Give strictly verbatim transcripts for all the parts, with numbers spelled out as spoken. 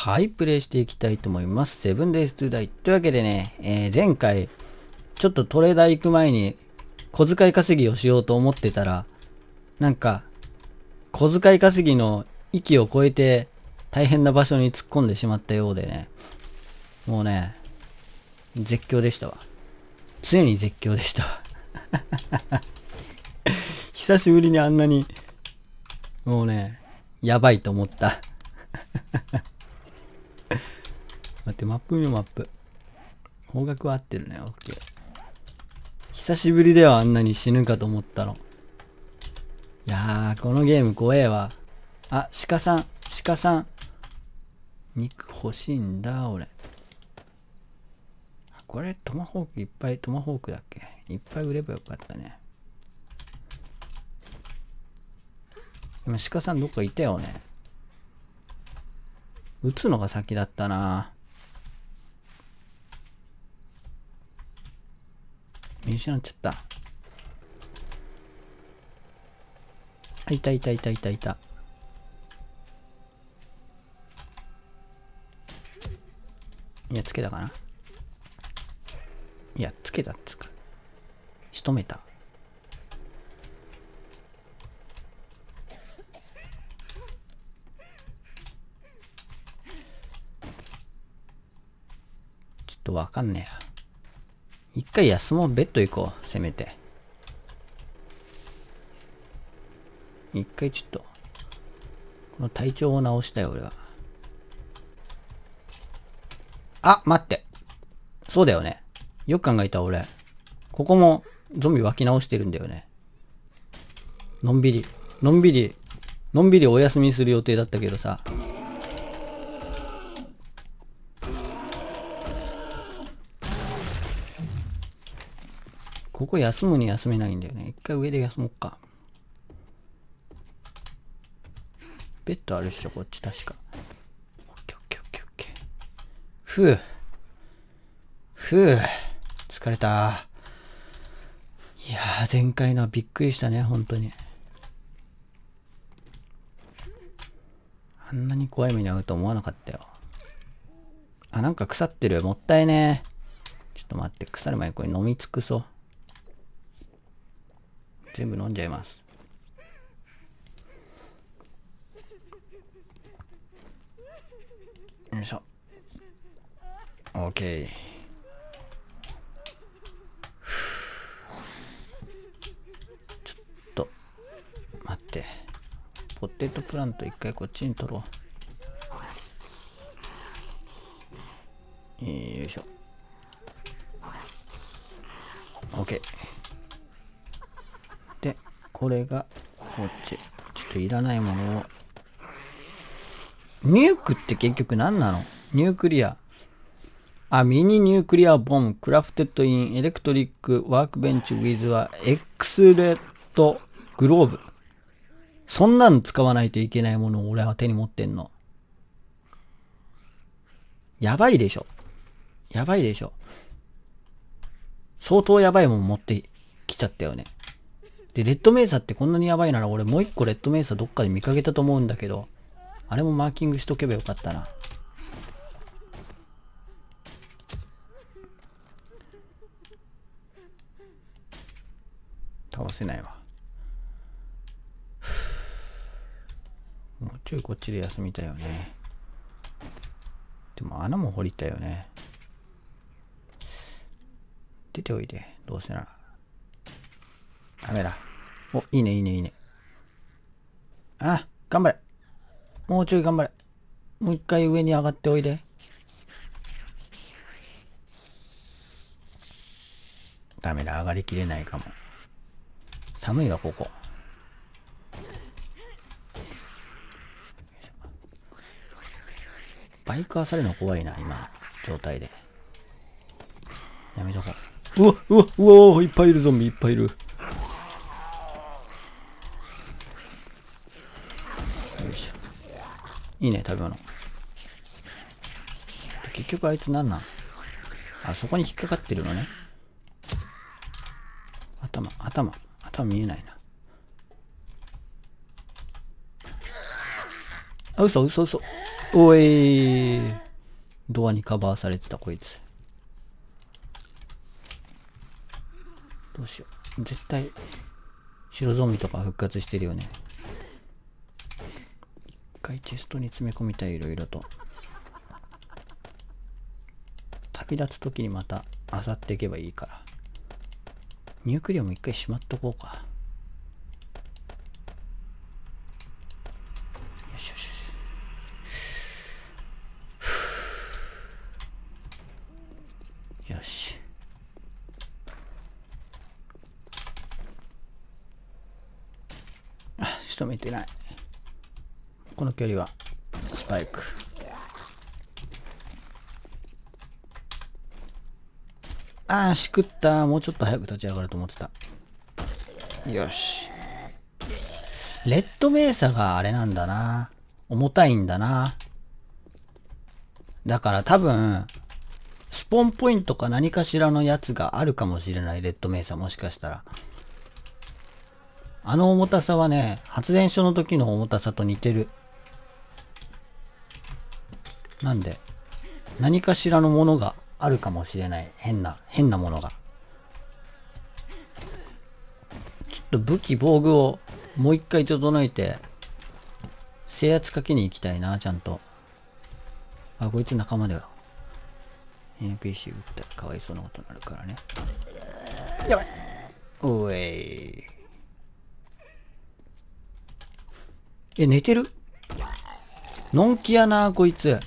はい、プレイしていきたいと思います。セブンデイズトゥーダイ。というわけでね、えー、前回、ちょっとトレーダー行く前に、小遣い稼ぎをしようと思ってたら、なんか、小遣い稼ぎの域を超えて、大変な場所に突っ込んでしまったようでね、もうね、絶叫でしたわ。常に絶叫でしたわ。久しぶりにあんなに、もうね、やばいと思った。待って、マップ見よう、マップ。方角は合ってるね、オッケー。久しぶりではあんなに死ぬかと思ったの。いやー、このゲーム怖えわ。あ、鹿さん、鹿さん。肉欲しいんだ、俺。これ、トマホークいっぱい、トマホークだっけ？いっぱい売ればよかったね。今、鹿さんどっかいたよね。撃つのが先だったな。見失っちゃった。あ、いたいたいたいたいた。いや、つけたかな？いや、つけたっつか。仕留めた。ちょっとわかんねえや。一回休もう。ベッド行こう。せめて。一回ちょっと、この体調を直したい俺は。あ、待って。そうだよね。よく考えた俺。ここもゾンビ湧き直してるんだよね。のんびり、のんびり、のんびりお休みする予定だったけどさ。ここ休むに休めないんだよね。一回上で休もうか。ベッドあるっしょ、こっち確か。オッケーオッケーオッケーオッケー。ふぅ。ふぅ。疲れた。いやー、前回のはびっくりしたね、本当に。あんなに怖い目に遭うと思わなかったよ。あ、なんか腐ってる。もったいねー。ちょっと待って、腐る前にこれ飲み尽くそう。全部飲んじゃいます。よいしょ。OK。ちょっと待って。ポテトプラント一回こっちに取ろう。よいしょ。OK。で、これがこっち。ちょっといらないものを。ニュークって結局何なの？ニュークリア。あ、ミニニュークリアボム、クラフテッドインエレクトリックワークベンチウィズはエクスレットグローブ。そんなの使わないといけないものを俺は手に持ってんの。やばいでしょ。やばいでしょ。相当やばいもん持ってきちゃったよね。で、レッドメイサってこんなにやばいなら俺もう一個レッドメイサどっかで見かけたと思うんだけど、あれもマーキングしとけばよかったな。倒せないわ。もうちょいこっちで休みたいよね。でも穴も掘りたいよね。出ておいで。どうせなら。ダメだ。お、いいねいいねいいね。あ、頑張れ。もうちょい頑張れ。もう一回上に上がっておいで。ダメだ。上がりきれないかも。寒いわ、ここ。バイクあされるの怖いな、今の状態で。やめとこう。うわ、うわ、うわ、いっぱいいる、ゾンビいっぱいいる。よいしょ。いいね、食べ物。結局あいつなんなん？あ、そこに引っかかってるのね。頭、頭、頭見えないな。あ、嘘嘘嘘。 おい。ドアにカバーされてたこいつ。どうしよう。絶対白ゾンビとか復活してるよね。一回チェストに詰め込みたい、いろいろと。旅立つ時にまた漁っていけばいいから。ニュークリアも一回しまっとこうか。よしよしよし。よし。あ、仕留めてない。この距離はスパイク。ああ、しくった。もうちょっと早く立ち上がると思ってた。よし。レッドメーサがあれなんだな。重たいんだな。だから多分、スポンポイントか何かしらのやつがあるかもしれない。レッドメーサもしかしたら。あの重たさはね、発電所の時の重たさと似てる。なんで、何かしらのものがあるかもしれない。変な、変なものが。ちょっと武器、防具をもう一回整えて、制圧かけに行きたいな、ちゃんと。あ、こいつ仲間だよ。エヌピーシー 撃ったらかわいそうなことになるからね。やばい。おい。え、寝てる？のんきやな、こいつ。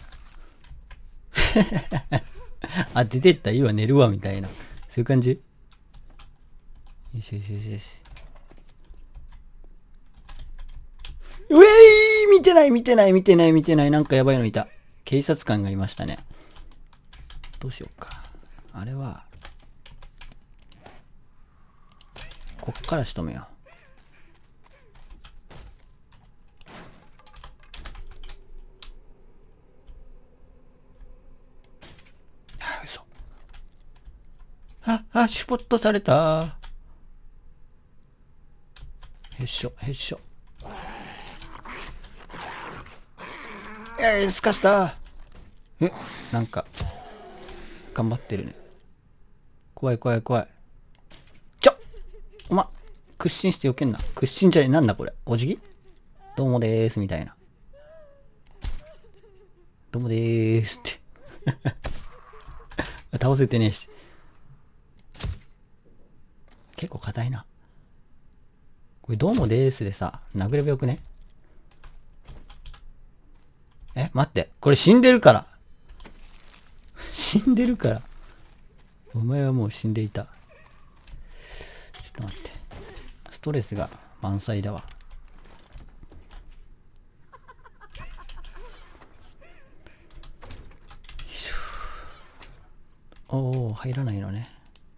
あ、出てった、いいわ、寝るわ、みたいな。そういう感じ？よしよしよしよし。うえい！見てない、見てない、見てない、見てない。なんかやばいのいた。警察官がいましたね。どうしようか。あれは、こっから仕留めよう。あ、嘘。あ、あ、シュポッとされた。へっしょ、へっしょ。えー、すかした。え、なんか、頑張ってるね。怖い怖い怖い。ちょおま、屈伸してよけんな。屈伸じゃねえ、なんだこれ。お辞儀？どうもでーす、みたいな。どうもでーすって。倒せてねえし。結構硬いな。これどうもでーすでさ、殴ればよくね？え、待って。これ死んでるから。死んでるから。お前はもう死んでいた。ちょっと待って。ストレスが満載だわ。おお、入らないのね。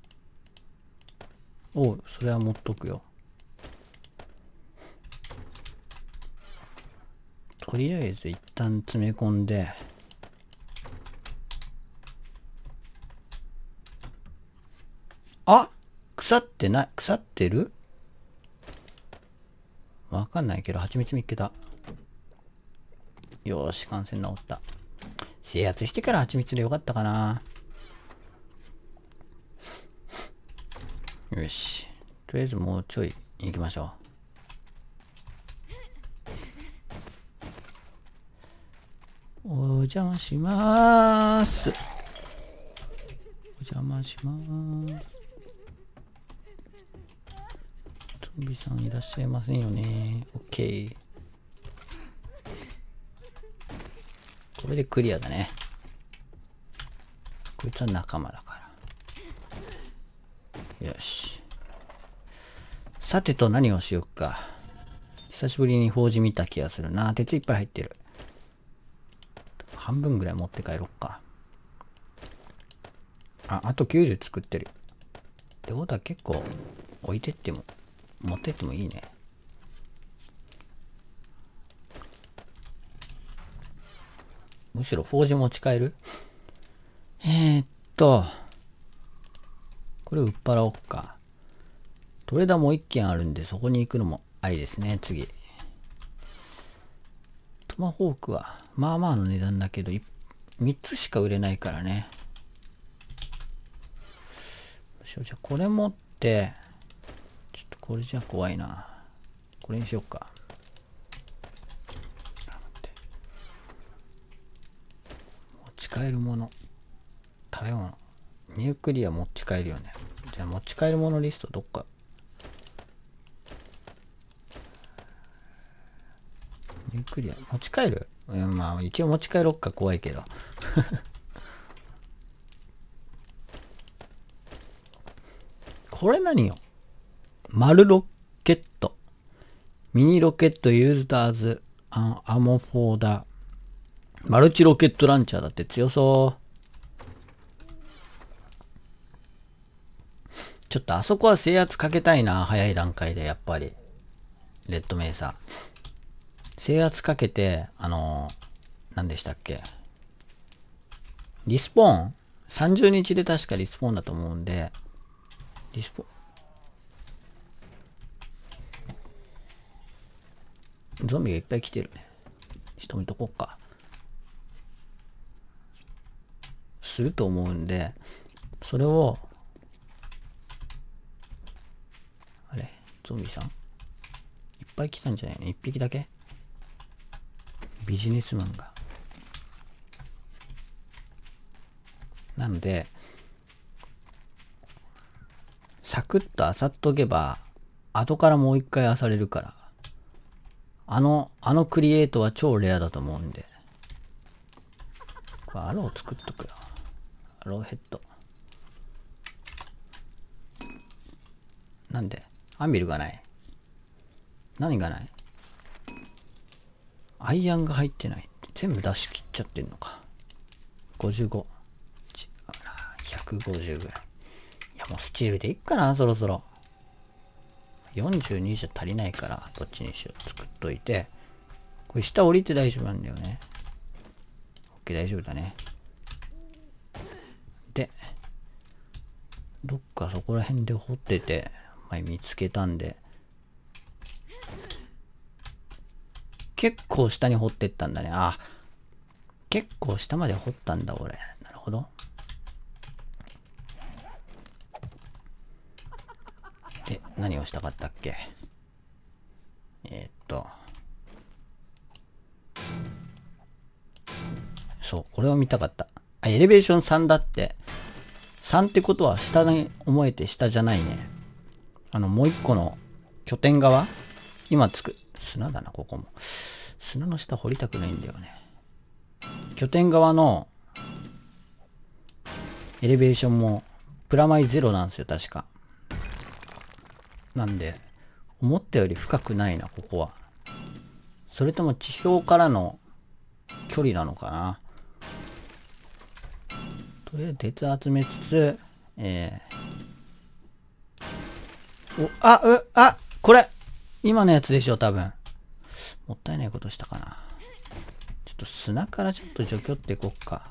おお、それは持っとくよ。とりあえず一旦詰め込んで、あ、腐ってない、腐ってる？わかんないけど、蜂蜜見っけた。よーし、感染治った。制圧してから蜂蜜でよかったかな。よし。とりあえずもうちょい行きましょう。お邪魔しまーす。お邪魔しまーす。ゾンビさんいらっしゃいませんよね。オッケー。これでクリアだね。こいつは仲間だから。よし。さてと何をしよっか。久しぶりに法事見た気がするな。鉄いっぱい入ってる。半分ぐらい持って帰ろっか。あ、あときゅうじゅう作ってる。ってことは結構置いてっても、持ってってもいいね。むしろフォージ持ち帰る？えー、っと、これ売っ払おっか。トレーダーもう一軒あるんで、そこに行くのもありですね、次。トトマホークはまあまあの値段だけどみっつしか売れないからね。じゃあこれ持ってちょっとこれじゃ怖いな。これにしよっか。持ち帰るもの、食べ物、ニュークリア持ち帰るよね。じゃあ持ち帰るものリストどっか。ニュークリア持ち帰る？うん、まあ一応持ち帰ろっか。怖いけどこれ何よ。丸ロケット。ミニロケット used as an ammo for the マルチロケットランチャーだって強そう。ちょっとあそこは制圧かけたいな。早い段階でやっぱり。レッドメイサ。制圧かけて、あのー、何でしたっけ。リスポーン ?さんじゅう 日で確かリスポーンだと思うんで、リスポーン。ゾンビがいっぱい来てるね。仕留めとこうか。すると思うんで、それを、あれゾンビさんいっぱい来たんじゃないの？いっぴきだけビジネスマンが。なので、サクッと漁っとけば、後からもう一回漁れるから。あの、あのクリエイトは超レアだと思うんで。これアロー作っとくよ。アローヘッド。なんでアンビルがない。何がない？アイアンが入ってない。全部出し切っちゃってんのか。ごじゅうご。違うな。ひゃくごじゅうぐらい。いやもうスチールでいっかな、そろそろ。よんじゅうにじゃ足りないから、どっちにしよう。作っといて。これ下降りて大丈夫なんだよね。OK、大丈夫だね。で、どっかそこら辺で掘ってて、前見つけたんで、結構下に掘ってったんだね。あ、結構下まで掘ったんだ、俺。なるほど。で、何をしたかったっけ？えー、っと。そう、これを見たかった。あ、エレベーションさんだって。さんってことは下に思えて下じゃないね。あの、もう一個の拠点側今つく、砂だな、ここも。砂の下掘りたくないんだよね。拠点側のエレベーションもプラマイゼロなんですよ、確か。なんで、思ったより深くないな、ここは。それとも地表からの距離なのかな。とりあえず鉄集めつつ、えー、お、あ、う、あ、これ今のやつでしょ、多分。もったいないことしたかな。ちょっと砂からちょっと除去っていこっか。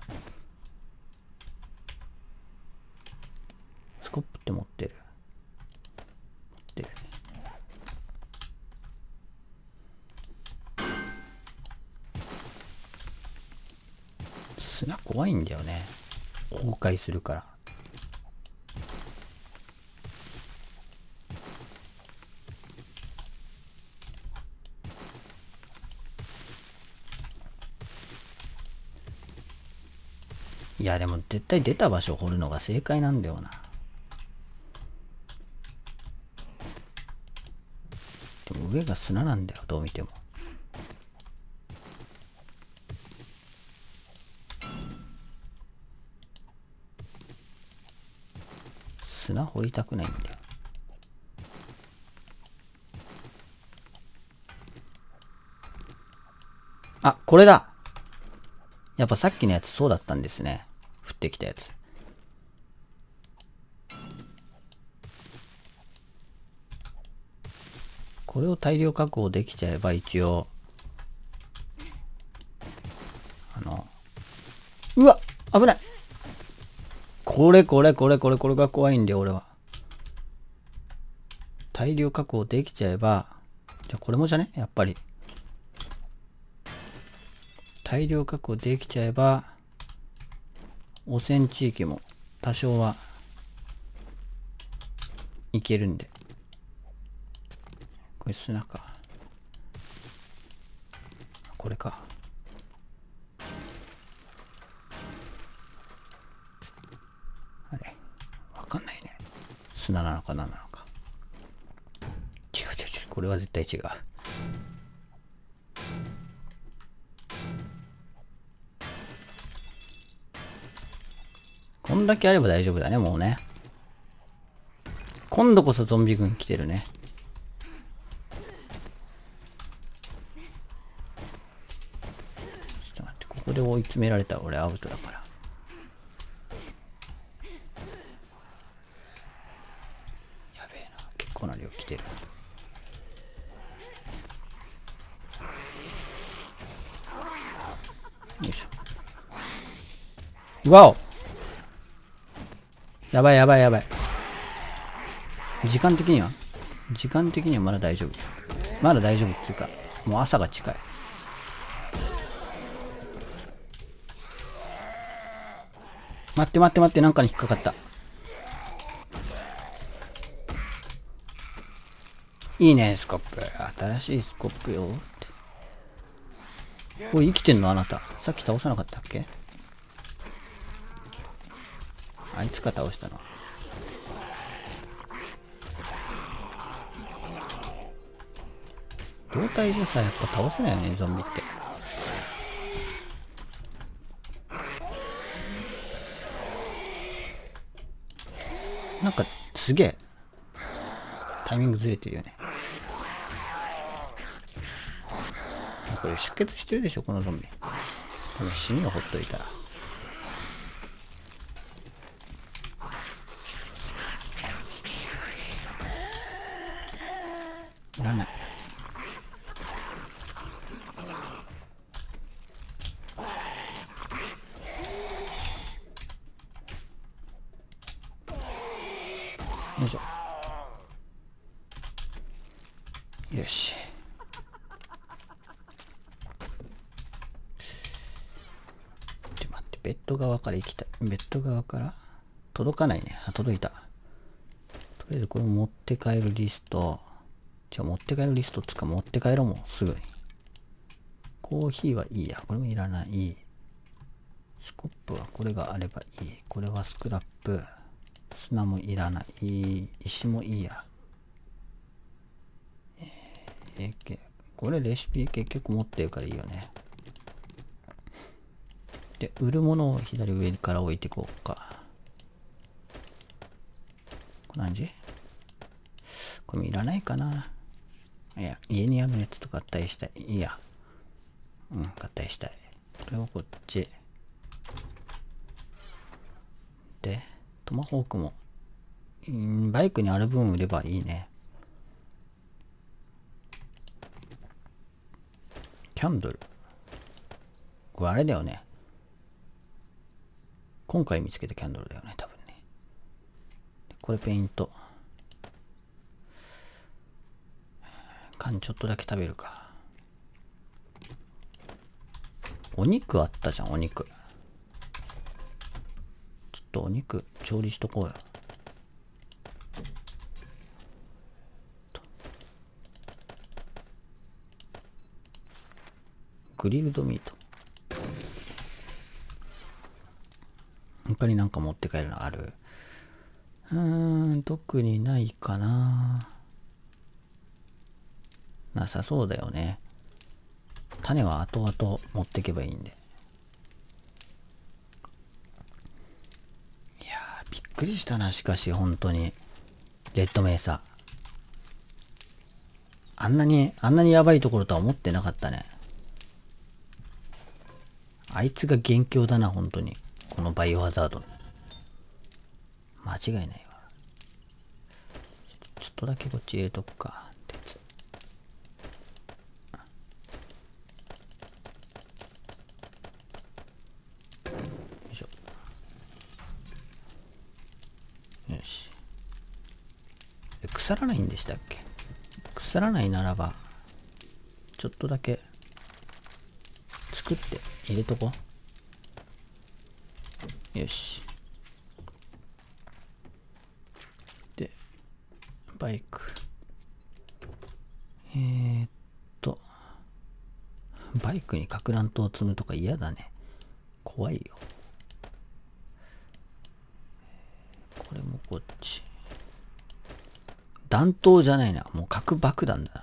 スコップって持ってる。持ってるね。砂怖いんだよね。崩壊するから。いやでも絶対出た場所を掘るのが正解なんだよな。でも上が砂なんだよ、どう見ても。砂掘りたくないんだよ。あ、これだ。やっぱさっきのやつそうだったんですね。降ってきたやつ。これを大量確保できちゃえば一応、あの、うわ、危ない。これこれこれこれこれが怖いんだよ、俺は。大量確保できちゃえば、じゃあこれもじゃねやっぱり。 大量確保できちゃえば、汚染地域も多少はいけるんで。これ砂か。これか。あれわかんないね。砂なのか何なのか。違う違う違う。これは絶対違う。こんだけあれば大丈夫だね、もうね。今度こそゾンビ軍来てるね。ちょっと待って、ここで追い詰められたら俺アウトだから。やべえな、結構な量来てる。よいしょ。わお、やばいやばいやばい。時間的には時間的にはまだ大丈夫。まだ大丈夫っていうか、もう朝が近い。待って待って待って、なんかに引っかかった。いいね、スコップ。新しいスコップよって。おい、生きてんのあなた。さっき倒さなかったっけ？あいつか倒したの。胴体じゃさ、やっぱ倒せないよね、ゾンビって。なんか、すげえ。タイミングずれてるよね。これ出血してるでしょ、このゾンビ。多分死ぬよ、ほっといたら。いらない。よいしょ。よし。で、待って、ベッド側から行きたい。ベッド側から届かないね。あ、届いた。とりあえずこれ持って帰るリスト。じゃあ持って帰るリストつか持って帰ろうもん、すぐに。コーヒーはいいや。これもいらない。スコップはこれがあればいい。これはスクラップ。砂もいらない。石もいいや。えー、これレシピ結局持ってるからいいよね。で、売るものを左上から置いていこうか。これ何時？これもいらないかな。いや、家にあるやつと合体したい。いいや。うん、合体したい。これをこっち。で、トマホークも、うん、バイクにある分売ればいいね。キャンドル。これあれだよね。今回見つけたキャンドルだよね、多分ね。これペイント。缶ちょっとだけ食べるか。お肉あったじゃん、お肉。ちょっとお肉調理しとこうよ。グリルドミート。他になんか持って帰るのある？うーん、特にないかな。なさそうだよね。種は後々持ってけばいいんで。いやー、びっくりしたな、しかし、本当に。レッドメイサ。あんなに、あんなにやばいところとは思ってなかったね。あいつが元凶だな、本当に。このバイオハザード。間違いないわ。ちょっとだけこっち入れとくか。鉄。よいしょ。よし。腐らないんでしたっけ？腐らないならば、ちょっとだけ作って入れとこう。よし。で、バイク。えー、っと、バイクにかく乱闘を積むとか嫌だね。怖いよ。これもこっち。弾頭じゃないな。もう核爆弾だな。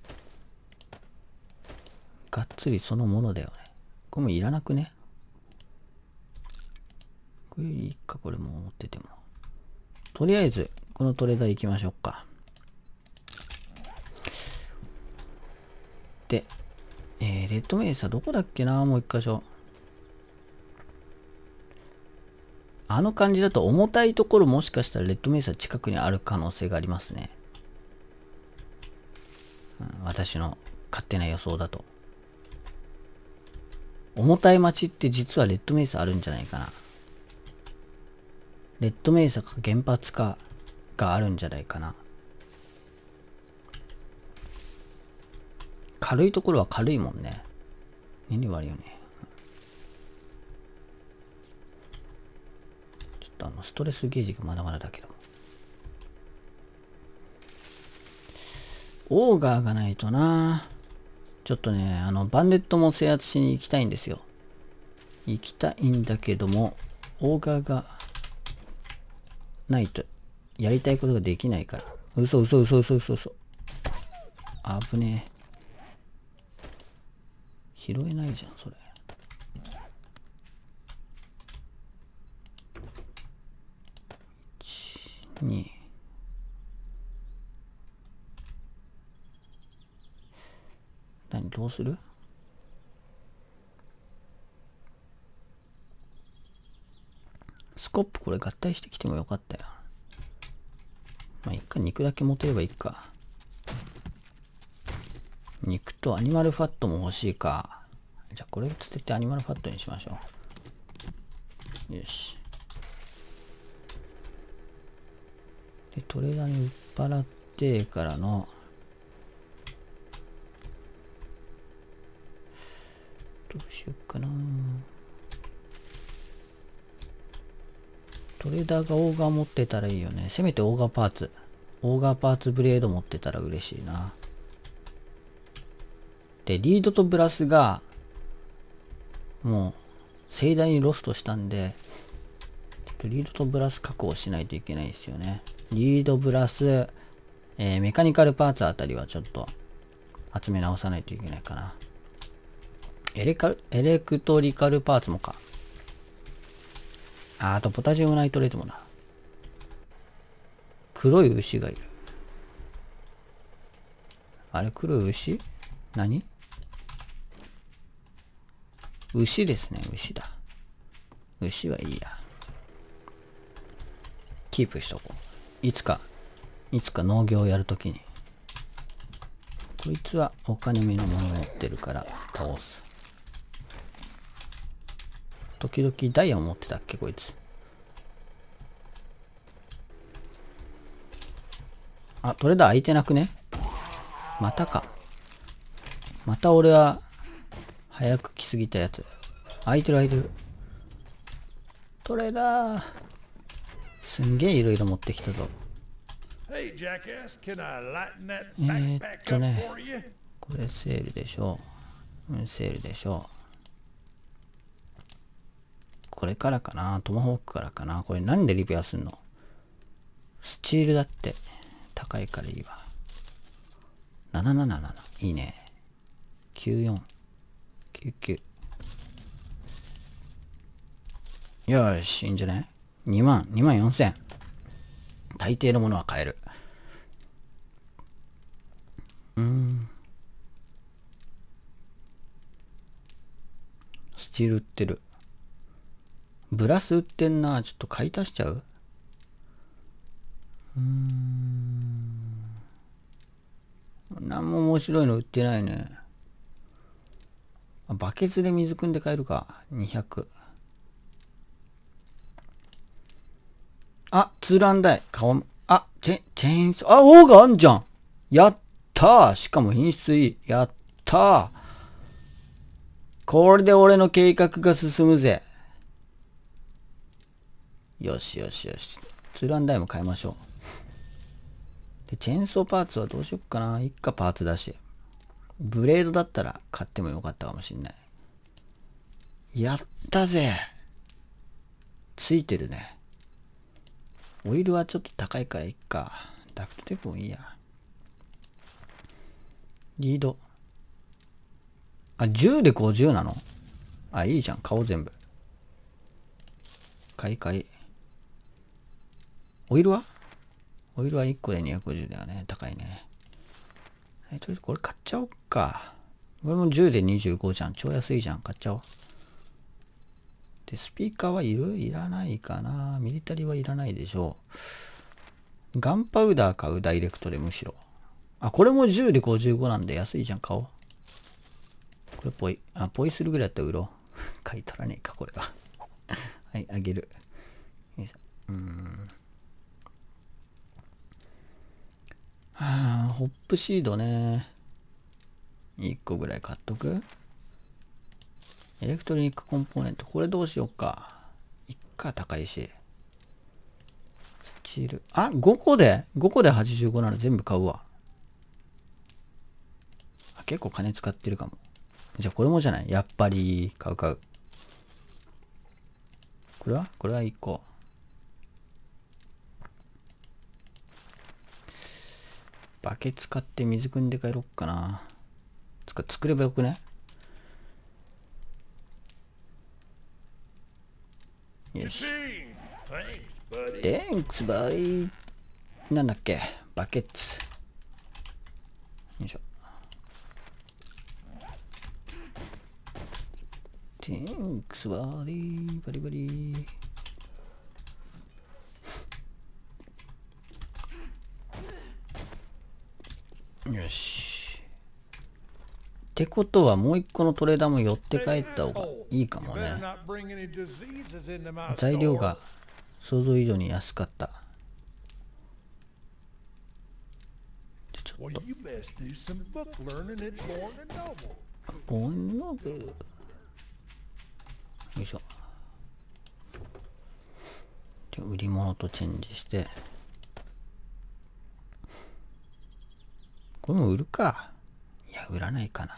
がっつりそのものだよね。これもいらなくね。これいいか、これも持ってても。とりあえず、このトレーダー行きましょうか。で、えー、レッドメイサどこだっけな、もう一箇所。あの感じだと重たいところもしかしたらレッドメイサ近くにある可能性がありますね。うん、私の勝手な予想だと。重たい町って実はレッドメイサあるんじゃないかな。レッドメイサか原発かがあるんじゃないかな。軽いところは軽いもんね。燃料悪いよね。ちょっとあのストレスゲージがまだまだだけど。オーガーがないとな。ちょっとね、あの、バンデットも制圧しに行きたいんですよ。行きたいんだけども、オーガーがないとやりたいことができないから。嘘嘘嘘嘘嘘嘘。危ねえ。拾えないじゃん、それ。いち、に。何、どうする？スコップこれ合体してきてもよかったよ。まあ、いっか、肉だけ持てればいいか。肉とアニマルファットも欲しいか。じゃあこれ捨ててアニマルファットにしましょう。よし。で、トレーダーに売っ払ってからの、どうしようかな。トレーダーがオーガー持ってたらいいよね。せめてオーガーパーツ。オーガーパーツブレード持ってたら嬉しいな。で、リードとブラスが、もう、盛大にロストしたんで、ちょっとリードとブラス確保しないといけないですよね。リード、ブラス、えー、メカニカルパーツあたりはちょっと集め直さないといけないかな。エレカエレクトリカルパーツもか。あ、あとポタジウムナイトレートもな。黒い牛がいる。あれ、黒い牛？何？牛ですね、牛だ。牛はいいや。キープしとこう。いつか、いつか農業をやるときに。こいつはお金目のものを持ってるから倒す。時々ダイヤも持ってたっけ、こいつ。あ、トレーダー空いてなくね？またか。また俺は、早く来すぎたやつ。空いてる空いてる。トレーダー。すんげえいろいろ持ってきたぞ。えーっとね。これセールでしょう。うん、セールでしょう。これからかな。トマホークからかな。これ何でリペアすんの？スチールだって。高いからいいわ。なななななな。いいね。きゅうよん。きゅうきゅう。よーし、いいんじゃない？ に 万、にまんよんせん。大抵のものは買える。うーん。スチール売ってる。ブラス売ってんな。ちょっと買い足しちゃう？うーん。なんも面白いの売ってないね。あ、バケツで水汲んで買えるか。にひゃく。あ、ツーランダイ。顔、あ、チェ、チェーンソー、あ、オーガあんじゃん。やったー。しかも品質いい。やったー。 これで俺の計画が進むぜ。よしよしよし。ツーランダイも変えましょう。で、チェーンソーパーツはどうしよっかな。一家パーツだし。ブレードだったら買ってもよかったかもしんない。やったぜ。ついてるね。オイルはちょっと高いからいっか。ダクトテープもいいや。リード。あ、じゅうでごじゅうなの？あ、いいじゃん。買おう全部。買い買い。オイルはオイルはいっこでにひゃくごじゅうだよね。高いね。え、とりあえずこれ買っちゃおっか。これもじゅうでにじゅうごじゃん。超安いじゃん。買っちゃおう。で、スピーカーはいる？いらないかな。ミリタリーはいらないでしょう。ガンパウダー買う、ダイレクトでむしろ。あ、これもじゅうでごじゅうごなんで安いじゃん。買おう。これポイ。あ、ポイするぐらいだったら売ろう。買い取らねえか、これは。はい、あげる。よいしょ。うーん。はあ、ホップシードね。いっこぐらい買っとく？エレクトリックコンポーネント。これどうしようか。いっか高いし。スチール。あ、ごこで ?ご 個ではちじゅうごなら全部買うわ。あ、結構金使ってるかも。じゃあこれもじゃない？やっぱり、買う買う。これはこれはいっこ。バケツ買って水汲んで帰ろっかな。つか、作ればよくね？よし。Thanks, buddy. なんだっけ？バケツ。よいしょ。Thanks, buddy. バリバリ。よし。ってことはもう一個のトレーダーも寄って帰った方がいいかもね。材料が想像以上に安かった。ちょっと。ボンノブ。よいしょ。で、売り物とチェンジして。これも売るか。いや、売らないかな。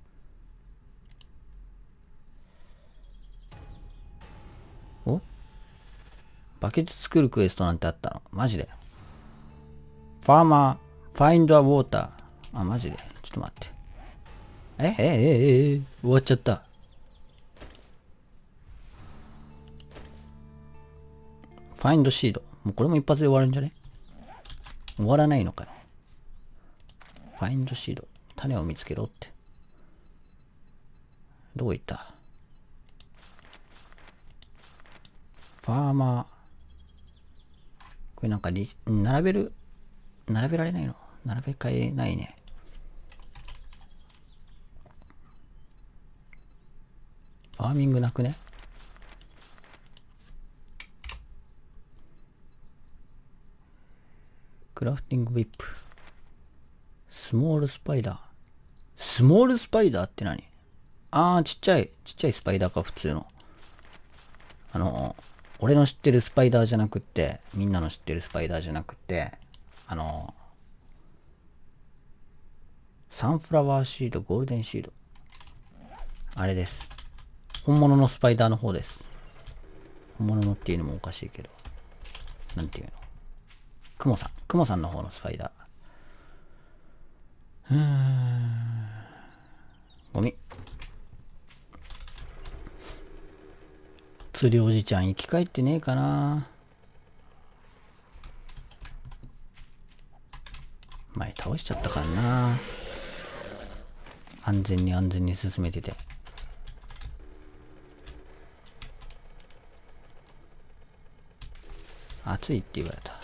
お？バケツ作るクエストなんてあったの？マジで。ファーマー、ファインドアウォーター。あ、マジで。ちょっと待って。え、え、え、え、え、終わっちゃった。ファインドシード。もうこれも一発で終わるんじゃね？終わらないのかよ。ファインドシード。種を見つけろって。どこ行った？ファーマー。これなんかリ、並べる、並べられないの？並べ替えないね。ファーミングなくね？クラフティングウィップ。スモールスパイダー。スモールスパイダーって何？あー、ちっちゃい、ちっちゃいスパイダーか、普通の。あの、俺の知ってるスパイダーじゃなくって、みんなの知ってるスパイダーじゃなくて、あの、サンフラワーシード、ゴールデンシード。あれです。本物のスパイダーの方です。本物のっていうのもおかしいけど。なんていうの？クモさん。クモさんの方のスパイダー。うーん。ゴミ。釣りおじちゃん生き返ってねえかな。前倒しちゃったからな。安全に安全に進めてて。暑いって言われた。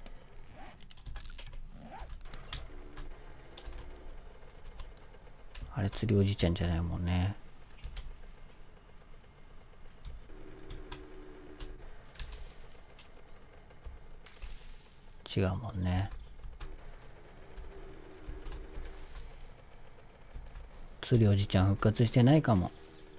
あれ釣りおじちゃんじゃないもんね。違うもんね。釣りおじちゃん復活してないかも。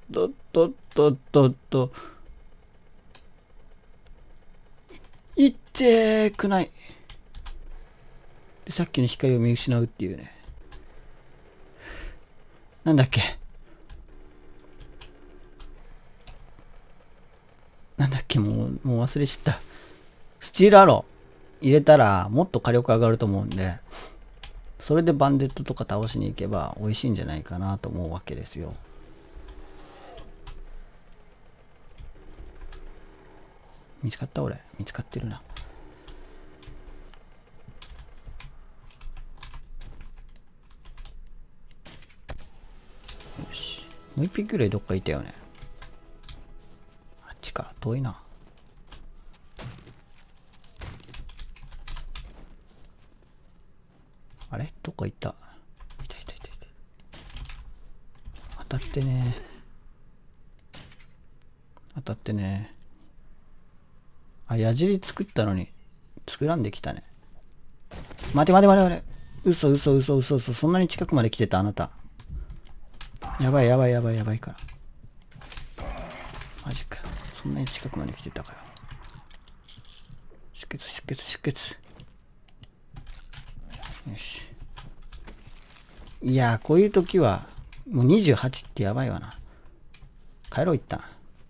とっとっとっとっと。いっちぇーくない。で、さっきの光を見失うっていうね。なんだっけ。なんだっけ、もう、もう忘れちゃった。スチールアロー入れたらもっと火力上がると思うんで、 それでバンデットとか倒しに行けば美味しいんじゃないかなと思うわけですよ。見つかった？俺見つかってるな。よし、もう一匹ぐらいどっかいたよね。あっちか、遠いな。あれどこ行った？いたいたいたいた。当たってね。当たってね。あ、矢尻作ったのに作らんできたね。待て待て待て待て。嘘嘘嘘嘘嘘。そんなに近くまで来てたあなた。やばいやばいやばいやばいから。マジかよ。そんなに近くまで来てたかよ。出血出血出血。よし。いやー、こういう時はもうにじゅうはちってやばいわな。帰ろう一旦。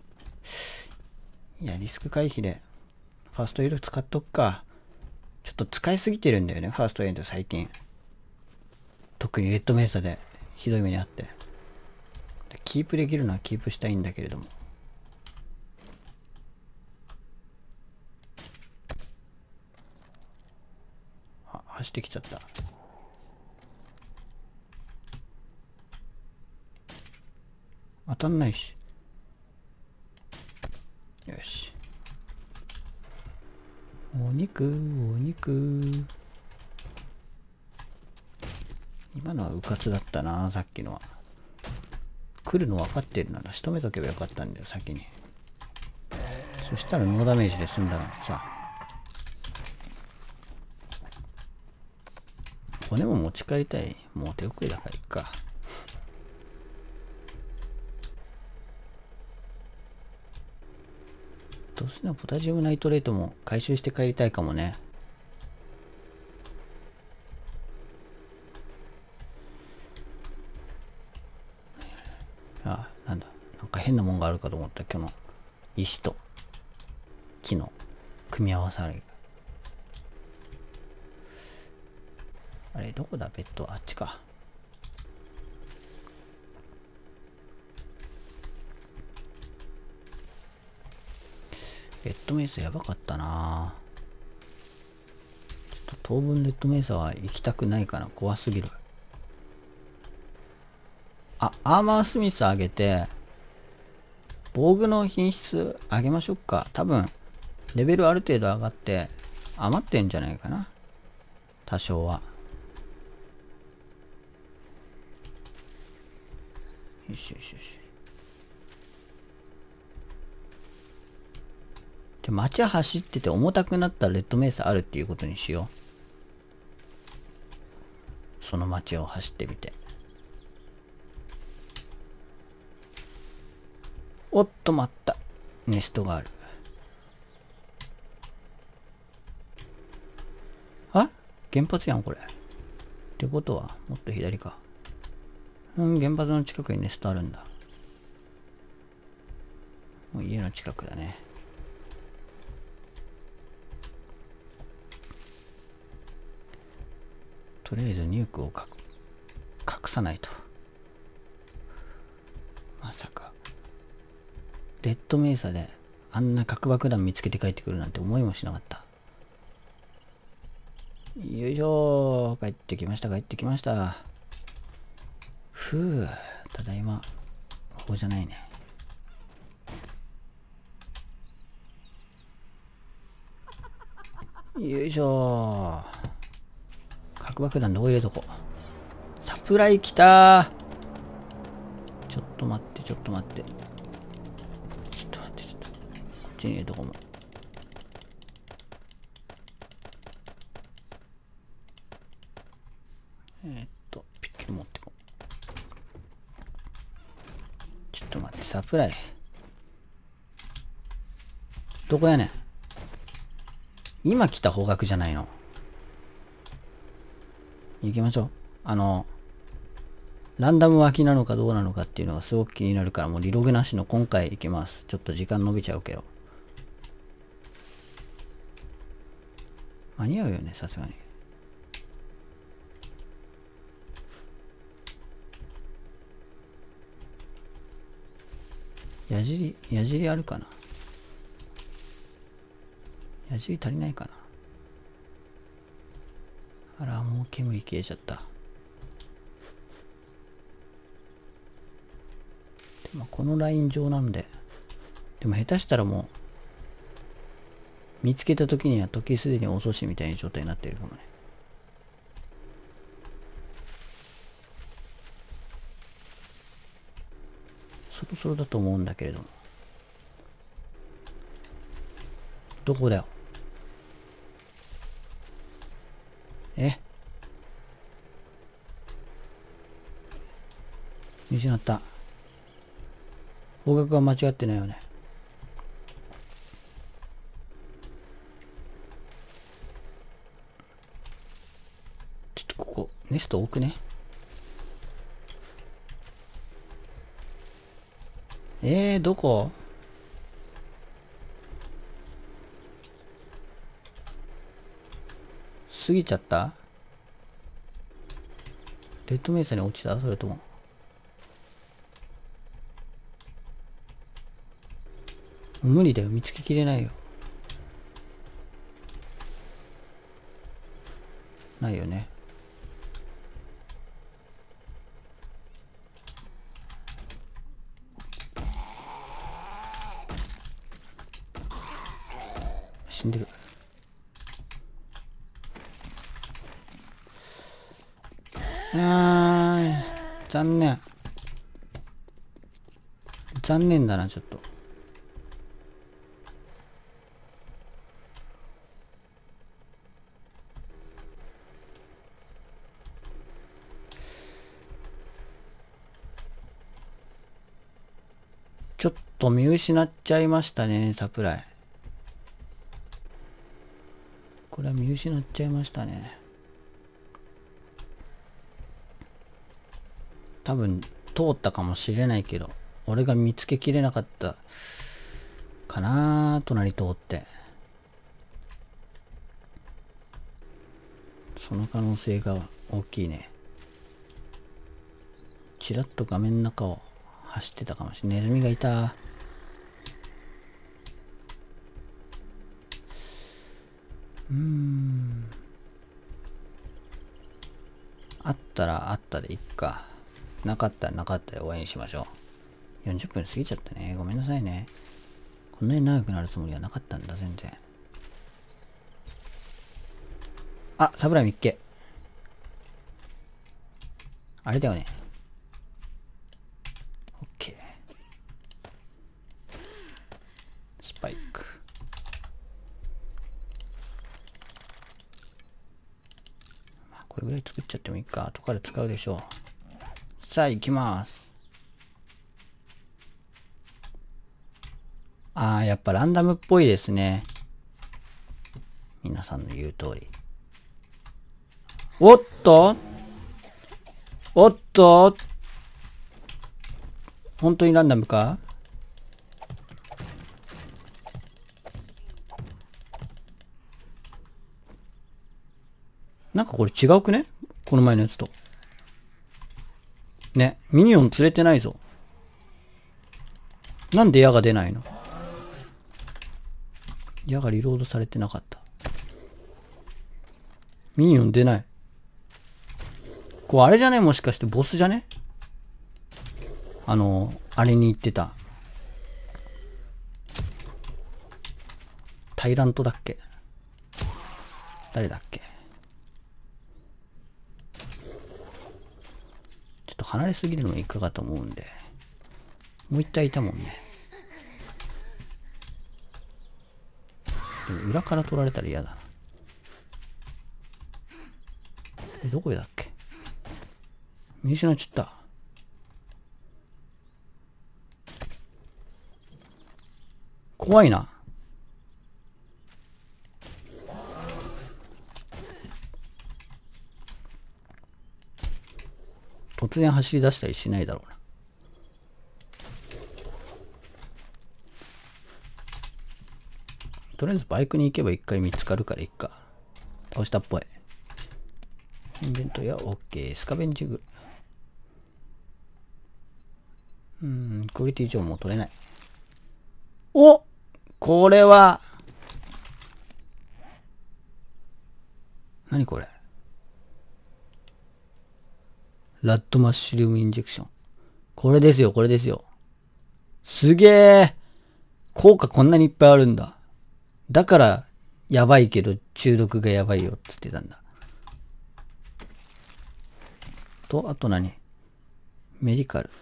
いや、リスク回避でファーストエイド使っとくか。ちょっと使いすぎてるんだよね、ファーストエイド最近。特にレッドメーサでひどい目にあって。キープできるのはキープしたいんだけれども。あ、走ってきちゃった。当たんないし。よし。お肉、お肉。今のはうかつだったな、さっきのは。来るの分かってるなら仕留めとけばよかったんだよ、先に。そしたらノーダメージで済んだのにさ。骨も持ち帰りたい。もう手遅れだからいっか。どうせなポタジウムナイトレートも回収して帰りたいかもね。あ、なんだ。なんか変なもんがあるかと思った。今日の石と木の組み合わされ。あれ、どこだベッド？あっちか。レッドメイサやばかったな。ちょっと当分レッドメイサは行きたくないかな。怖すぎる。あ、アーマースミス上げて、防具の品質上げましょうか。多分、レベルある程度上がって、余ってんじゃないかな。多少は。よしよしよし。で、街走ってて重たくなったらレッドメイサあるっていうことにしよう。その街を走ってみて。おっと待った。ネストがある。あ？原発やん、これ。ってことは、もっと左か。うん、原発の近くにネストあるんだ。もう家の近くだね。とりあえずニュークをか隠さないと。まさか。レッドメイサであんな核爆弾見つけて帰ってくるなんて思いもしなかった。よいしょー。帰ってきました帰ってきました。ふう、ただいま。ここじゃないね。よいしょー。核爆弾どこ入れとこう。サプライ来たー。ちょっと待ってちょっと待って。ちょっと待ってちょっと。こっちに入れとこも。えー、っと、ピッキリ持ってこう。ちょっと待って、サプライ。どこやねん。今来た方角じゃないの。行きましょう。あの、ランダム脇なのかどうなのかっていうのがすごく気になるから、もうリログなしの今回行きます。ちょっと時間伸びちゃうけど。間に合うよね、さすがに。 矢尻、矢尻あるかな。矢尻足りないかな。あら、もう煙消えちゃった。で、まあ、このライン上なんで。でも下手したらもう、見つけた時には時すでに遅しみたいな状態になっているかもね。そろそろだと思うんだけれども。どこだよ。え見失った。方角が間違ってないよね。ちょっとここ、ネスト多くね。えー、どこ？過ぎちゃった？レッドメイサに落ちた？それとも。無理だよ。見つけきれないよ。ないよね。死んでる。あー、残念。残念だな、ちょっと。ちょっと見失っちゃいましたね、サプライ。これは見失っちゃいましたね。多分通ったかもしれないけど、俺が見つけきれなかったかな、隣通って。その可能性が大きいね。ちらっと画面の中を走ってたかもしれない。ネズミがいた。うーん。あったらあったでいっか。なかったらなかったで終わりにしましょう。よんじゅっぷん過ぎちゃったね。ごめんなさいね。こんなに長くなるつもりはなかったんだ、全然。あ、サブライ見っけ。あれだよね。オッケー。スパイク。まあ、これぐらい作っちゃってもいいか。後から使うでしょう。さあ、行きます。ああ、やっぱランダムっぽいですね。皆さんの言う通り。おっとおっと本当にランダムか？なんかこれ違うくね？この前のやつと。ね、ミニオン釣れてないぞ。なんで矢が出ないの？矢がリロードされてなかった。ミニオン出ない。こうあれじゃね？もしかしてボスじゃね？あの、あれに行ってた。タイラントだっけ？誰だっけ？ちょっと離れすぎるのもいかがと思うんで。もう一体いたもんね。でも裏から取られたら嫌だな。え、どこだっけ？見失っちゃった。怖いな。突然走り出したりしないだろうな。とりあえずバイクに行けば一回見つかるからいっか。倒したっぽい。インベントリは OK。スカベンジグ。うーん、クオリティ上もう取れない。 お、これは、何これ。ラッドマッシュルームインジェクション。これですよ、これですよ。すげえ。効果こんなにいっぱいあるんだ。だから、やばいけど中毒がやばいよっつってたんだ。と、あと何？メディカル。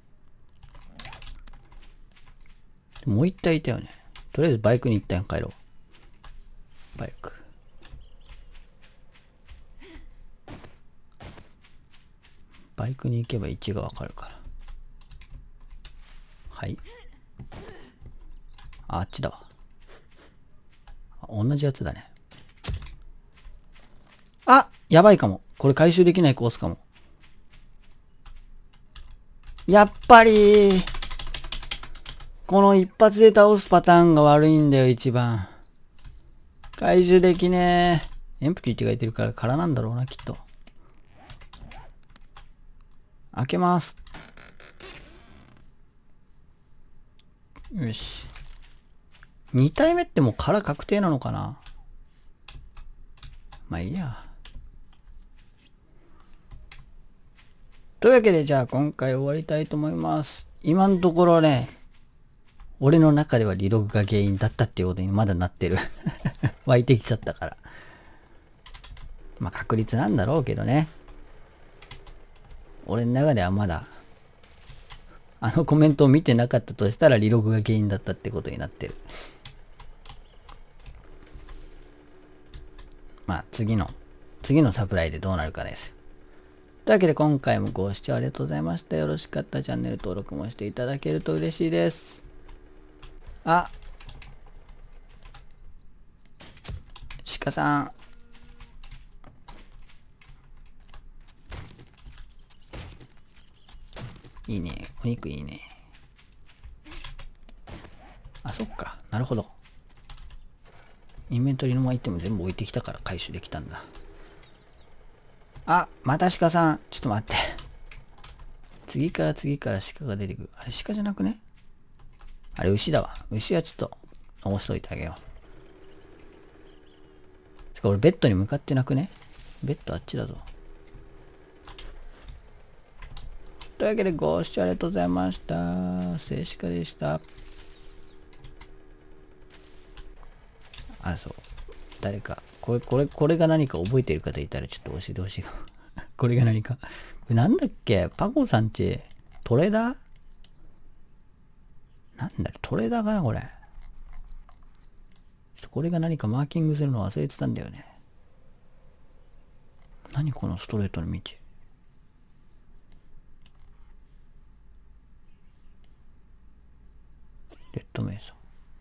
もう一体いたよね。とりあえずバイクに一旦帰ろう。バイク。バイクに行けば位置がわかるから。はい。あ、あっちだわ。同じやつだね。あ、やばいかも。これ回収できないコースかも。やっぱり、この一発で倒すパターンが悪いんだよ、一番。回収できねえ。エンプティって書いてるから空なんだろうな、きっと。開けます。よし。に体目ってもう空確定なのかな？まあいいや。というわけでじゃあ今回終わりたいと思います。今のところね、俺の中ではリログが原因だったっていうことにまだなってる。湧いてきちゃったから。まあ確率なんだろうけどね。俺の中ではまだ、あのコメントを見てなかったとしたらリログが原因だったってことになってる。まあ次の、次のサプライでどうなるかです。というわけで今回もご視聴ありがとうございました。よろしかったらチャンネル登録もしていただけると嬉しいです。あ、鹿さん。いいね。お肉いいね。あ、そっか。なるほど。インベントリーのアイテム全部置いてきたから回収できたんだ。あ、また鹿さん。ちょっと待って。次から次から鹿が出てくる。あれ鹿じゃなくね？あれ牛だわ。牛はちょっと残しといてあげよう。つか俺ベッドに向かってなくね？ベッドあっちだぞ。というわけでご視聴ありがとうございました。静止画でした。あ、そう。誰か、これ、これ、これが何か覚えてる方いたらちょっと教えてほしいかも。これが何か。これなんだっけ？パコさんち、トレーダー？なんだトレーダーかなこれ。ちょっとこれが何かマーキングするの忘れてたんだよね。何このストレートの道。レッドメイソ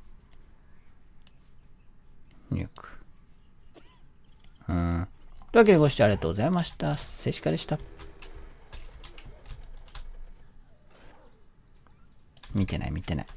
ン。ニューク。うん。というわけでご視聴ありがとうございました。セシカでした。見てない見てない。